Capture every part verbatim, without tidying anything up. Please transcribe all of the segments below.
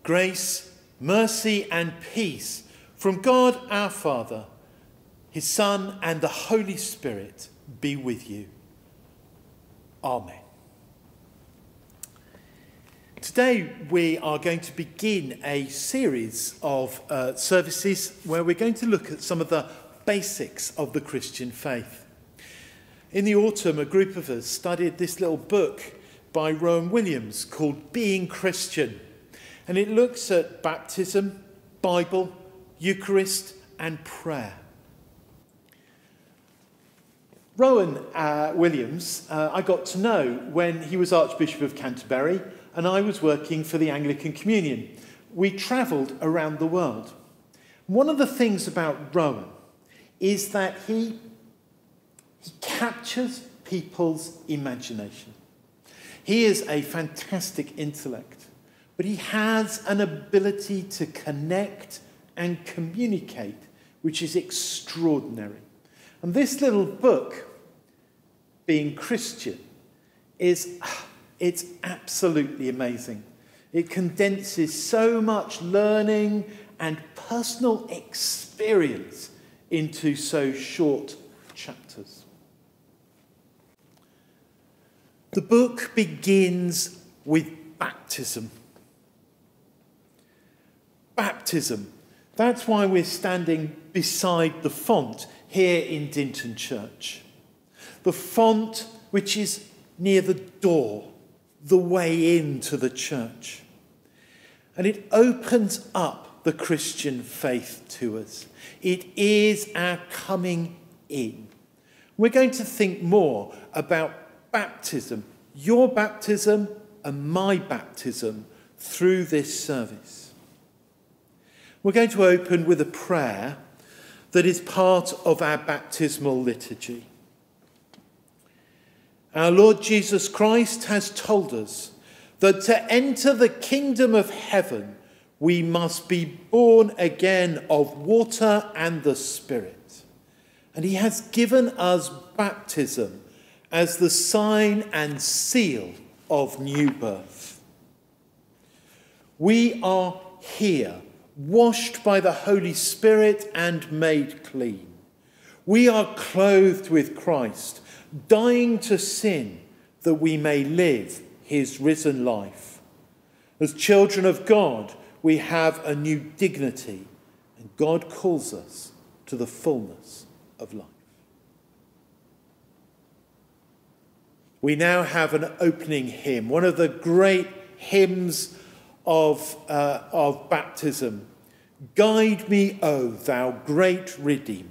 Grace, mercy and peace from God our Father, his Son and the Holy Spirit be with you. Amen. Today we are going to begin a series of uh, services where we're going to look at some of the basics of the Christian faith. In the autumn, a group of us studied this little book by Rowan Williams called Being Christian. And it looks at baptism, Bible, Eucharist and prayer. Rowan uh, Williams, uh, I got to know when he was Archbishop of Canterbury and I was working for the Anglican Communion. We travelled around the world. One of the things about Rowan is that he, he captures people's imagination. He is a fantastic intellect, but he has an ability to connect and communicate, which is extraordinary. And this little book, Being Christian, is it's absolutely amazing. It condenses so much learning and personal experience into so short chapters. The book begins with baptism. Baptism. That's why we're standing beside the font here in Dinton Church. The font which is near the door, the way into the church. And it opens up the Christian faith to us. It is our coming in. We're going to think more about baptism, your baptism and my baptism through this service. We're going to open with a prayer that is part of our baptismal liturgy. Our Lord Jesus Christ has told us that to enter the kingdom of heaven, we must be born again of water and the Spirit. And he has given us baptism as the sign and seal of new birth. We are here, washed by the Holy Spirit and made clean. We are clothed with Christ, dying to sin that we may live his risen life. As children of God, we have a new dignity, and God calls us to the fullness of life. We now have an opening hymn, one of the great hymns of, uh, of baptism. Guide me, O thou great Redeemer.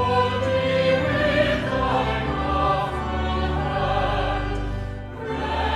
Right.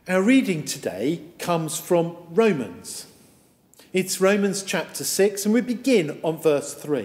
Our reading today comes from Romans. It's Romans chapter six, and we begin on verse three.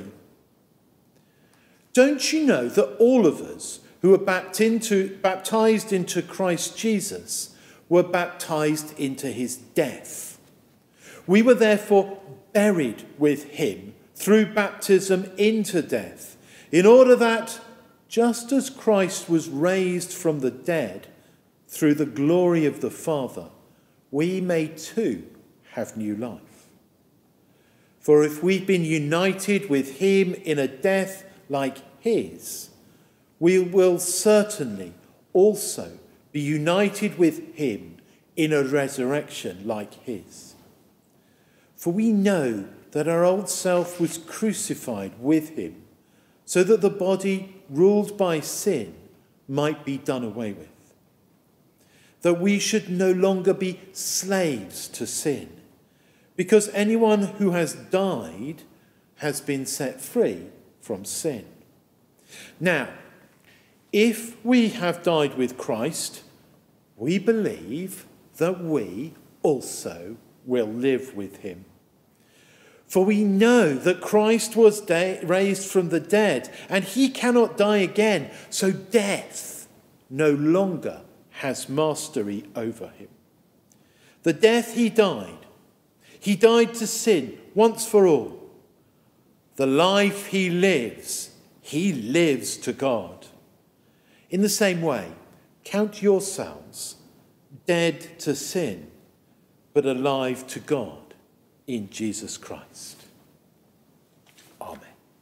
Don't you know that all of us who were baptized into Christ Jesus were baptized into his death? We were therefore buried with him through baptism into death, in order that, just as Christ was raised from the dead through the glory of the Father, we may too have new life. For if we've been united with him in a death like his, we will certainly also be united with him in a resurrection like his. For we know that our old self was crucified with him, so that the body ruled by sin might be done away with, that we should no longer be slaves to sin, because anyone who has died has been set free from sin. Now, if we have died with Christ, we believe that we also will live with him. For we know that Christ was de- raised from the dead, and he cannot die again, so death no longer has mastery over him. The death he died, he died to sin once for all. The life he lives, he lives to God. In the same way, count yourselves dead to sin, but alive to God in Jesus Christ. Amen.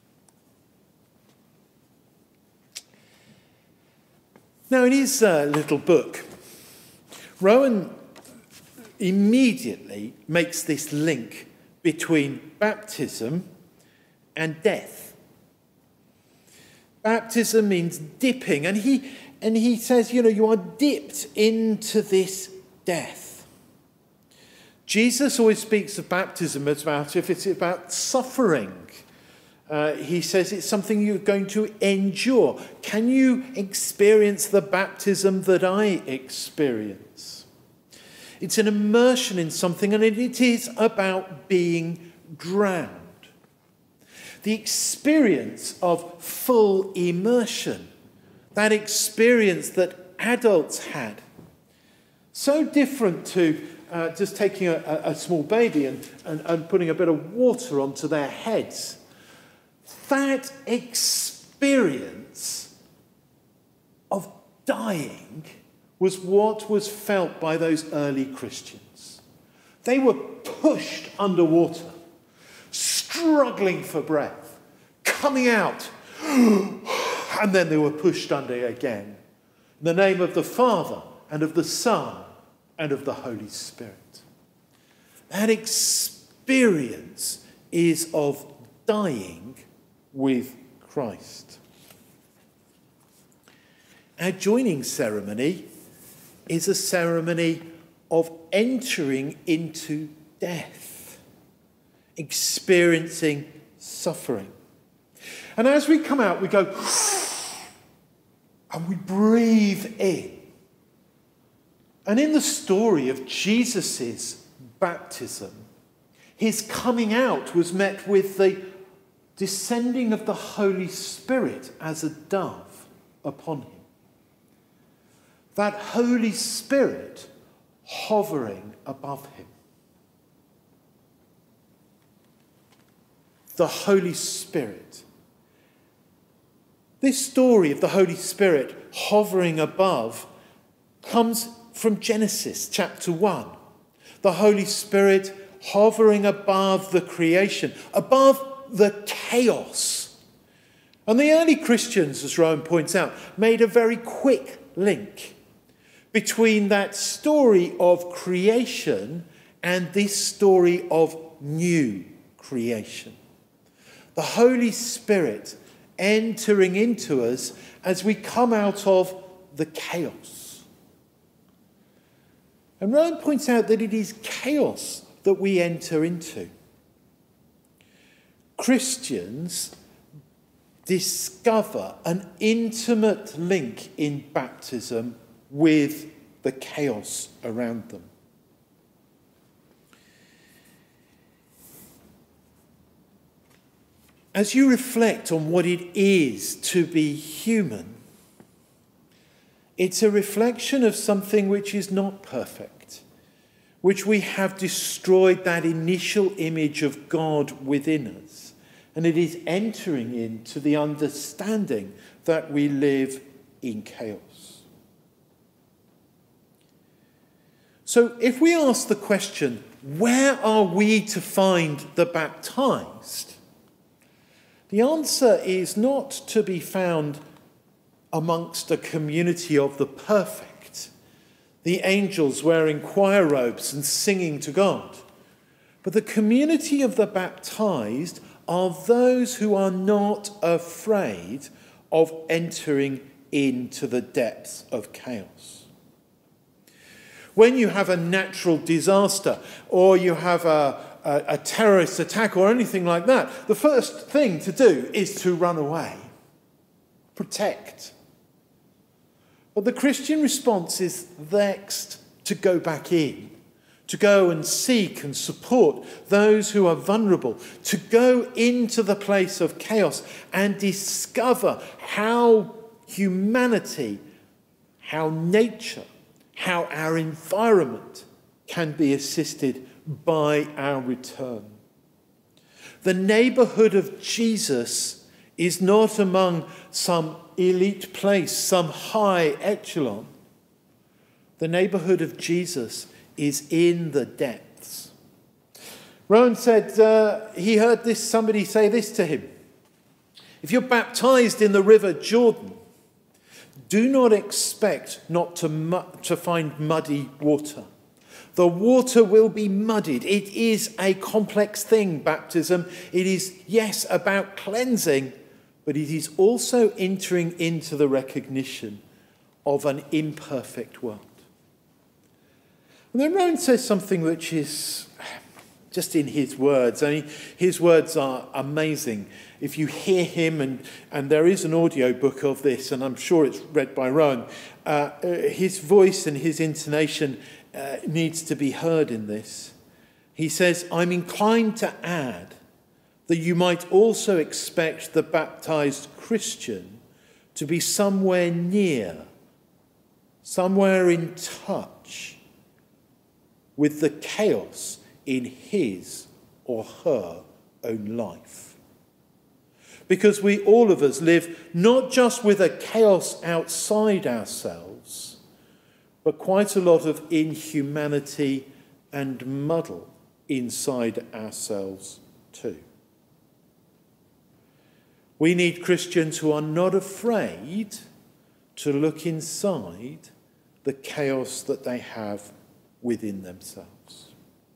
Now, in his uh, little book, Rowan immediately makes this link between baptism and death. Baptism means dipping, and he and he says, you know, you are dipped into this death. Jesus always speaks of baptism as about if it's about suffering. Uh, he says it's something you're going to endure. Can you experience the baptism that I experience? It's an immersion in something, and it is about being drowned. The experience of full immersion, that experience that adults had, so different to uh, just taking a, a small baby and, and, and putting a bit of water onto their heads. That experience of dying was what was felt by those early Christians. They were pushed underwater, struggling for breath, coming out, and then they were pushed under again. In the name of the Father and of the Son and of the Holy Spirit. That experience is of dying with Christ. Our joining ceremony is a ceremony of entering into death, experiencing suffering. And as we come out, we go, and we breathe in. And in the story of Jesus' baptism, his coming out was met with the descending of the Holy Spirit as a dove upon him. That Holy Spirit hovering above him. The Holy Spirit. This story of the Holy Spirit hovering above comes from Genesis chapter one. The Holy Spirit hovering above the creation, above the chaos. And the early Christians, as Rowan points out, made a very quick link between that story of creation and this story of new creation. The Holy Spirit entering into us as we come out of the chaos. And Rowan points out that it is chaos that we enter into. Christians discover an intimate link in baptism with the chaos around them. As you reflect on what it is to be human, it's a reflection of something which is not perfect, which we have destroyed that initial image of God within us, and it is entering into the understanding that we live in chaos. So if we ask the question, where are we to find the baptized? The answer is not to be found amongst a community of the perfect, the angels wearing choir robes and singing to God. But the community of the baptized are those who are not afraid of entering into the depths of chaos. When you have a natural disaster or you have a A, a terrorist attack or anything like that, the first thing to do is to run away, protect. But the Christian response is next to go back in, to go and seek and support those who are vulnerable, to go into the place of chaos and discover how humanity, how nature, how our environment can be assisted by our return. The neighbourhood of Jesus is not among some elite place, some high echelon. The neighbourhood of Jesus is in the depths. Rowan said uh, he heard this somebody say this to him. If you're baptised in the river Jordan, do not expect not to, mu- to find muddy water. The water will be muddied. It is a complex thing, baptism. It is, yes, about cleansing, but it is also entering into the recognition of an imperfect world. And then Rowan says something which is just in his words. I mean, his words are amazing. If you hear him, and, and there is an audio book of this, and I'm sure it's read by Rowan, uh, his voice and his intonation Uh, needs to be heard in this. He says, I'm inclined to add that you might also expect the baptized Christian to be somewhere near, somewhere in touch with the chaos in his or her own life. Because we, all of us, live not just with a chaos outside ourselves, but quite a lot of inhumanity and muddle inside ourselves too. We need Christians who are not afraid to look inside the chaos that they have within themselves.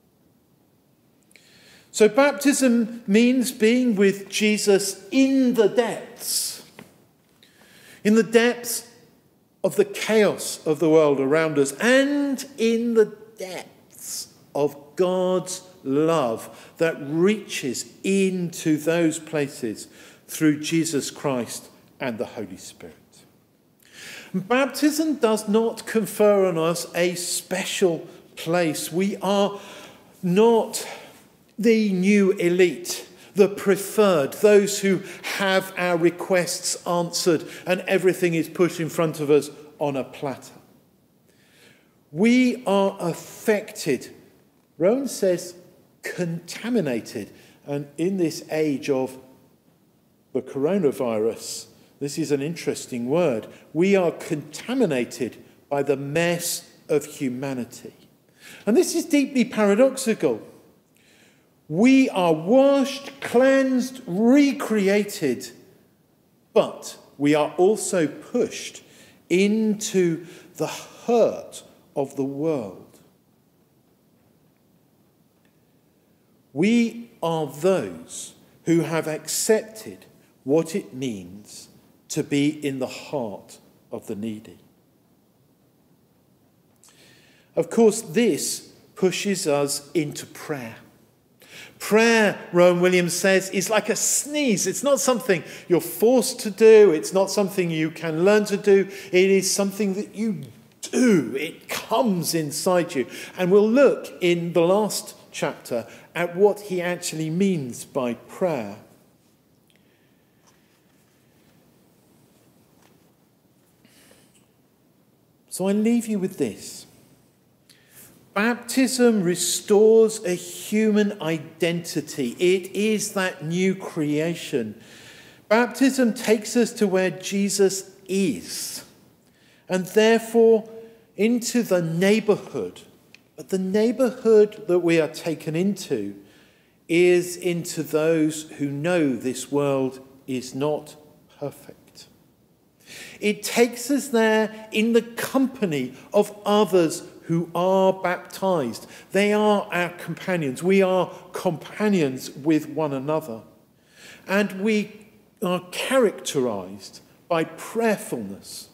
So baptism means being with Jesus in the depths. In the depths of the chaos of the world around us, and in the depths of God's love that reaches into those places through Jesus Christ and the Holy Spirit. Baptism does not confer on us a special place. We are not the new elite, the preferred, those who have our requests answered and everything is put in front of us on a platter. We are affected, Rowan says, contaminated. And in this age of the coronavirus, this is an interesting word. We are contaminated by the mess of humanity. And this is deeply paradoxical. We are washed, cleansed, recreated, but we are also pushed into the hurt of the world. We are those who have accepted what it means to be in the heart of the needy. Of course, this pushes us into prayer. Prayer, Rowan Williams says, is like a sneeze. It's not something you're forced to do. It's not something you can learn to do. It is something that you do. It comes inside you. And we'll look in the last chapter at what he actually means by prayer. So I leave you with this. Baptism restores a human identity. It is that new creation. Baptism takes us to where Jesus is, and therefore into the neighborhood. But the neighborhood that we are taken into is into those who know this world is not perfect. It takes us there in the company of others who are baptized. They are our companions. We are companions with one another. And we are characterized by prayerfulness,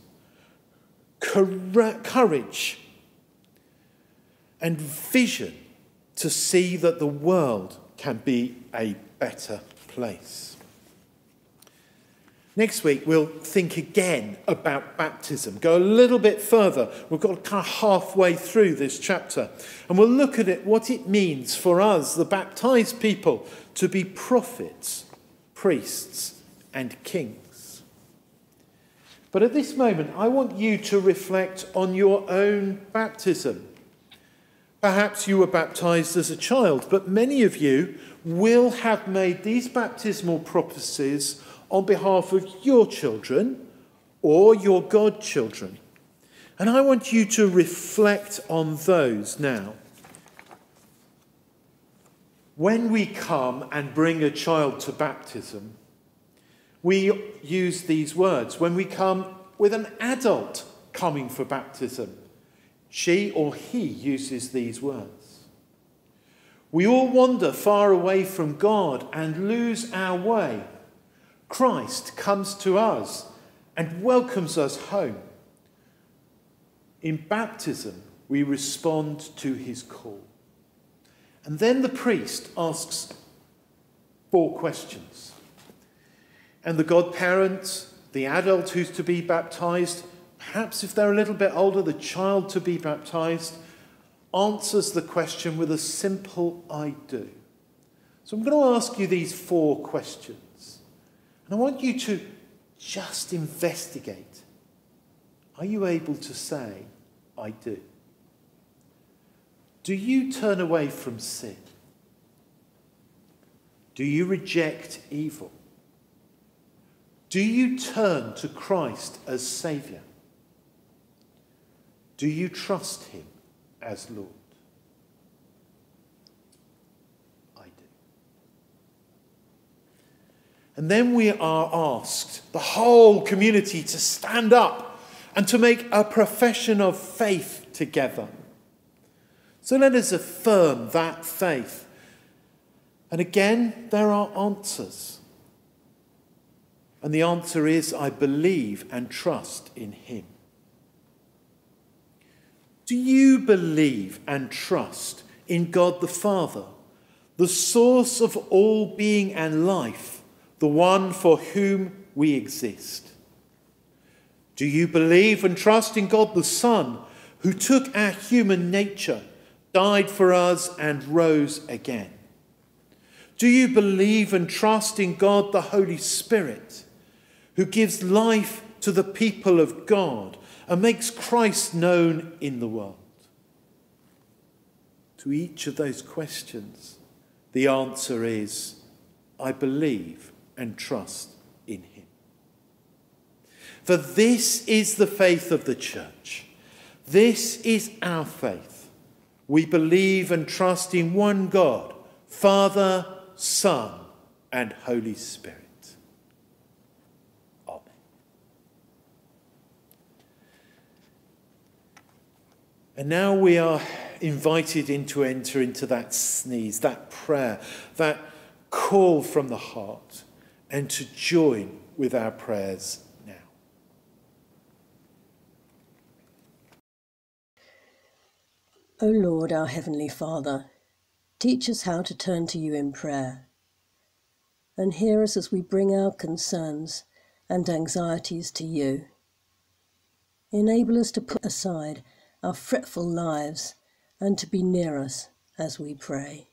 courage, and vision to see that the world can be a better place. Next week, we'll think again about baptism, go a little bit further. We've got kind of halfway through this chapter, and we'll look at it, what it means for us, the baptized people, to be prophets, priests, and kings. But at this moment, I want you to reflect on your own baptism. Perhaps you were baptized as a child, but many of you will have made these baptismal prophecies on behalf of your children or your godchildren. And I want you to reflect on those now. When we come and bring a child to baptism, we use these words. When we come with an adult coming for baptism, she or he uses these words. We all wander far away from God and lose our way. Christ comes to us and welcomes us home. In baptism, we respond to his call. And then the priest asks four questions. And the godparent, the adult who's to be baptized, perhaps if they're a little bit older, the child to be baptized, answers the question with a simple I do. So I'm going to ask you these four questions. And I want you to just investigate. Are you able to say, I do? Do you turn away from sin? Do you reject evil? Do you turn to Christ as Saviour? Do you trust him as Lord? And then we are asked, the whole community, to stand up and to make a profession of faith together. So let us affirm that faith. And again, there are answers. And the answer is, I believe and trust in him. Do you believe and trust in God the Father, the source of all being and life, the one for whom we exist? Do you believe and trust in God the Son, who took our human nature, died for us and rose again? Do you believe and trust in God the Holy Spirit, who gives life to the people of God and makes Christ known in the world? To each of those questions, the answer is, I believe and trust in him. For this is the faith of the church. This is our faith. We believe and trust in one God, Father, Son, and Holy Spirit. Amen. And now we are invited in to enter into that sneeze, that prayer, that call from the heart, and to join with our prayers now. O Lord, our Heavenly Father, teach us how to turn to you in prayer, and hear us as we bring our concerns and anxieties to you. Enable us to put aside our fretful lives and to be near us as we pray.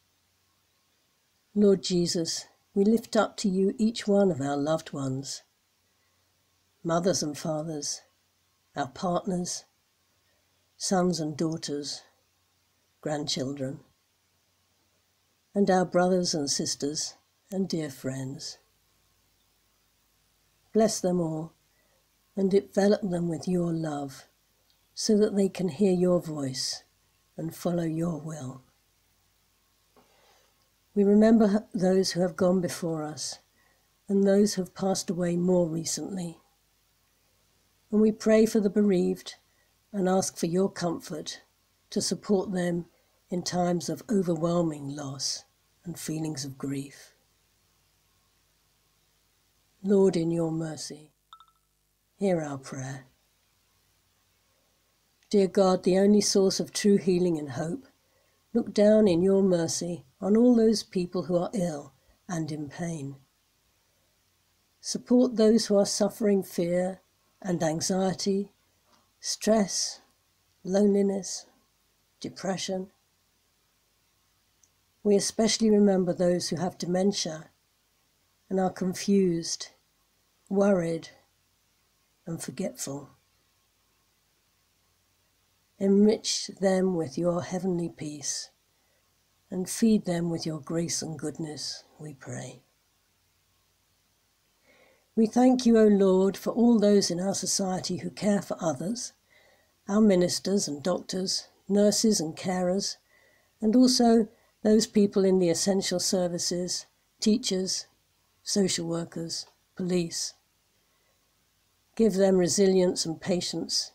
Lord Jesus, we lift up to you each one of our loved ones, mothers and fathers, our partners, sons and daughters, grandchildren, and our brothers and sisters and dear friends. Bless them all and envelop them with your love so that they can hear your voice and follow your will. We remember those who have gone before us and those who have passed away more recently. And we pray for the bereaved and ask for your comfort to support them in times of overwhelming loss and feelings of grief. Lord, in your mercy, hear our prayer. Dear God, the only source of true healing and hope, look down in your mercy on all those people who are ill and in pain. Support those who are suffering fear and anxiety, stress, loneliness, depression. We especially remember those who have dementia and are confused, worried, and forgetful. Enrich them with your heavenly peace and feed them with your grace and goodness, we pray. We thank you, O Lord, for all those in our society who care for others, our ministers and doctors, nurses and carers, and also those people in the essential services, teachers, social workers, police. Give them resilience and patience,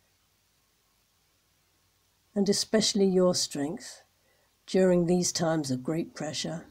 and especially your strength during these times of great pressure.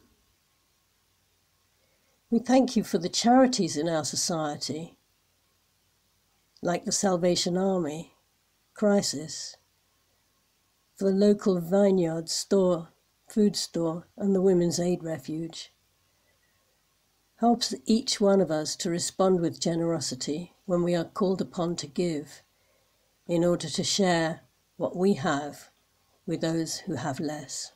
We thank you for the charities in our society, like the Salvation Army, Crisis, for the local vineyard store, food store, and the Women's Aid Refuge. Helps each one of us to respond with generosity when we are called upon to give, in order to share what we have with those who have less.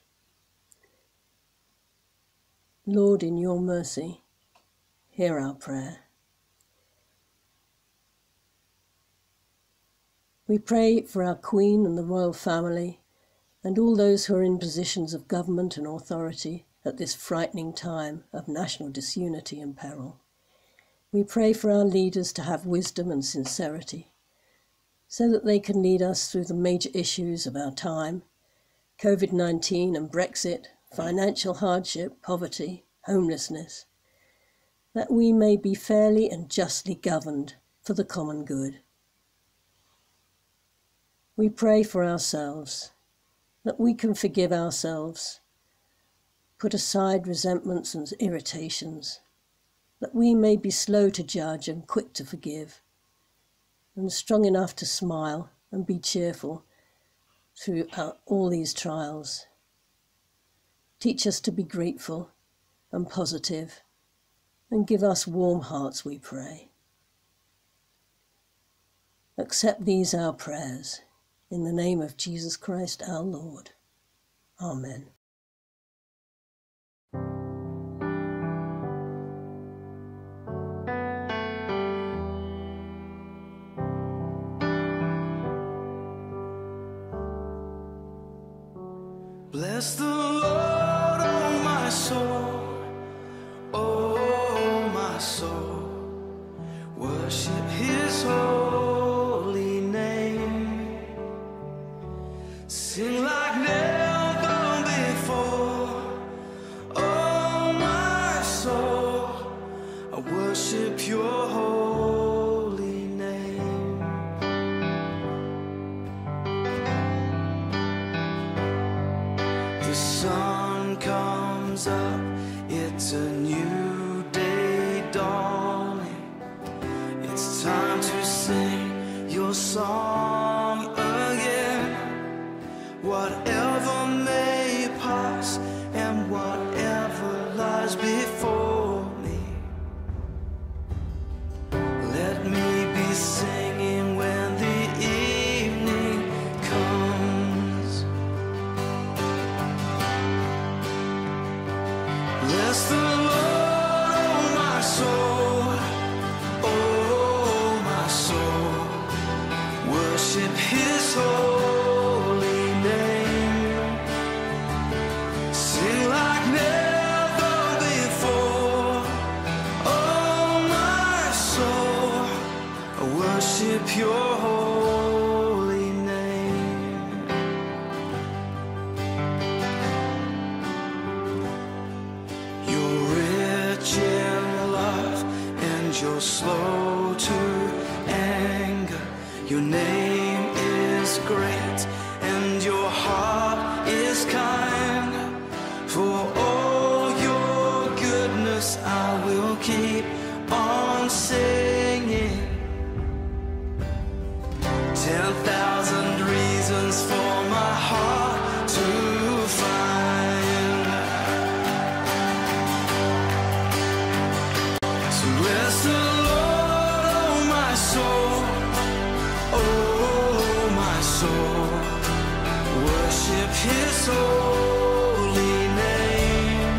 Lord, in your mercy, hear our prayer. We pray for our Queen and the royal family and all those who are in positions of government and authority at this frightening time of national disunity and peril. We pray for our leaders to have wisdom and sincerity, so that they can lead us through the major issues of our time, COVID nineteen and Brexit, financial hardship, poverty, homelessness, that we may be fairly and justly governed for the common good. We pray for ourselves, that we can forgive ourselves, put aside resentments and irritations, that we may be slow to judge and quick to forgive, and strong enough to smile and be cheerful through our, all these trials. Teach us to be grateful and positive, and give us warm hearts, we pray. Accept these our prayers, in the name of Jesus Christ our Lord. Amen. Bless the Lord, oh my soul, oh my soul, worship his holy name, sing like never before, oh my soul, I worship your holy name. The sun comes up, it's a new day dawning. It's time to sing your song again. Whatever may pass and whatever lies before me, let me be singing when the right, and your heart is kind. For all your goodness I will keep on singing. Ten thousand reasons for my heart to find. So bless the Lord, oh my soul, oh my soul. Worship his holy name.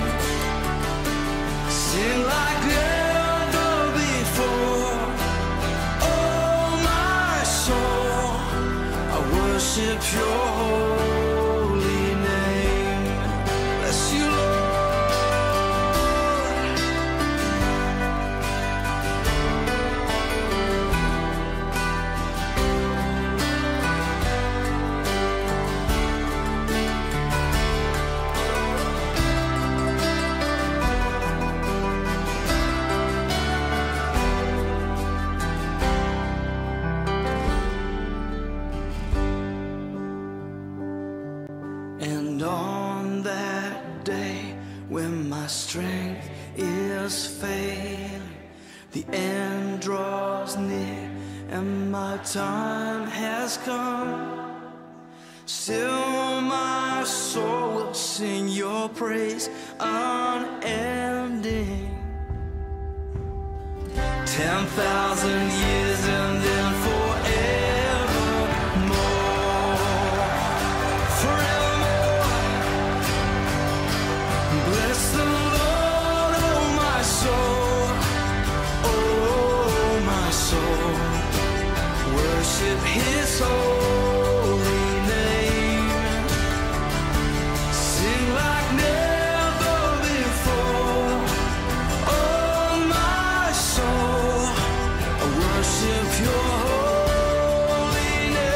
Sing like never before, oh my soul. I worship your holy name. Bless you, Lord. And on that day when my strength is failing, the end draws near and my time has come, still my soul will sing your praise unending. Ten thousand years and then forevermore, forevermore. Bless the Lord, oh my soul, oh my soul. Worship his holy name. Sing like never before, oh my soul. I worship your holy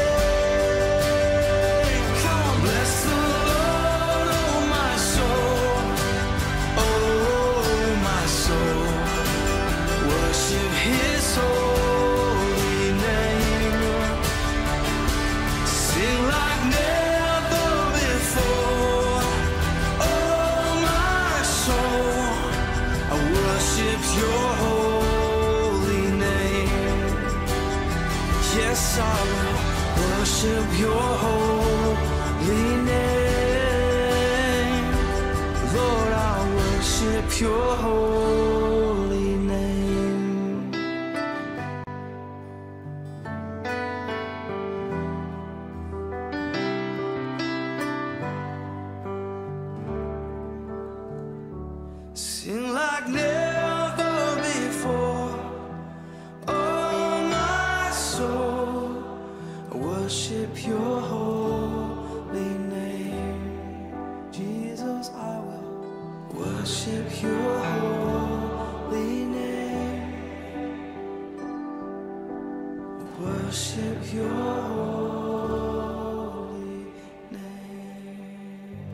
name. Come on, bless the Lord, oh my soul, oh my soul. Worship his holy name. Sing like never before, oh my soul. I worship your holy name. Yes, I will worship your holy name. Lord, I worship your holy name. Sing like never before, oh my soul. I worship your holy name. Jesus, I will worship your holy name. Worship your holy name.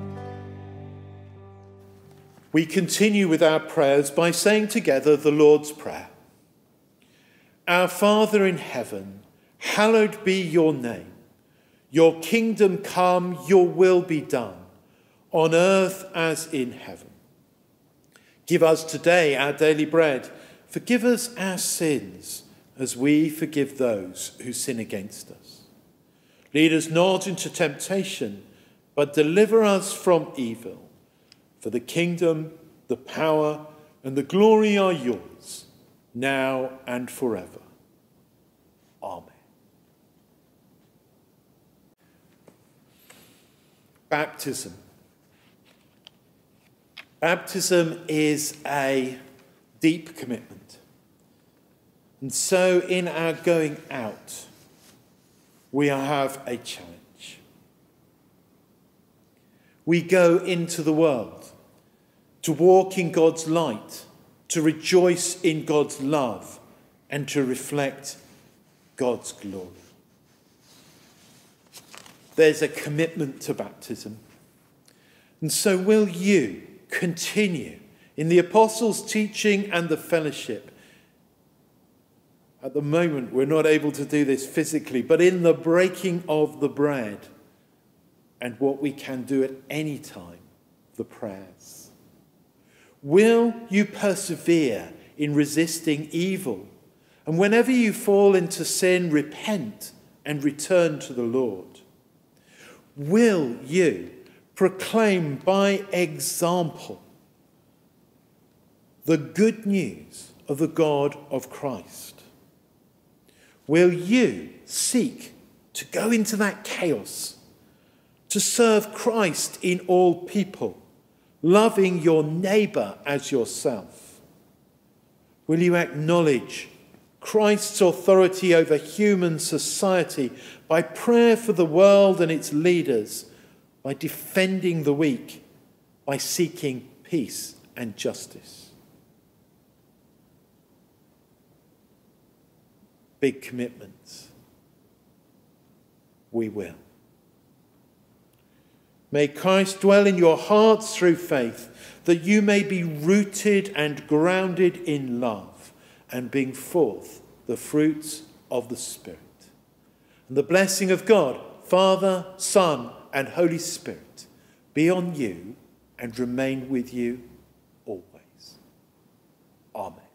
We continue with our prayers by saying together the Lord's Prayer. Our Father in heaven, hallowed be your name. Your kingdom come, your will be done, on earth as in heaven. Give us today our daily bread. Forgive us our sins, as we forgive those who sin against us. Lead us not into temptation, but deliver us from evil. For the kingdom, the power, and the glory are yours, now and forever. Amen. Baptism. Baptism is a deep commitment. And so in our going out, we have a challenge. We go into the world to walk in God's light, to rejoice in God's love, and to reflect God's glory. There's a commitment to baptism. And so will you continue in the apostles' teaching and the fellowship? At the moment, we're not able to do this physically, but in the breaking of the bread, and what we can do at any time, the prayers. Will you persevere in resisting evil? And whenever you fall into sin, repent and return to the Lord. Will you proclaim by example the good news of the God of Christ? Will you seek to go into that chaos, to serve Christ in all people, loving your neighbour as yourself? Will you acknowledge Christ's authority over human society by prayer for the world and its leaders, by defending the weak, by seeking peace and justice? Big commitments. We will. May Christ dwell in your hearts through faith, that you may be rooted and grounded in love and bring forth the fruits of the Spirit. And the blessing of God, Father, Son, and Holy Spirit be on you and remain with you always. Amen.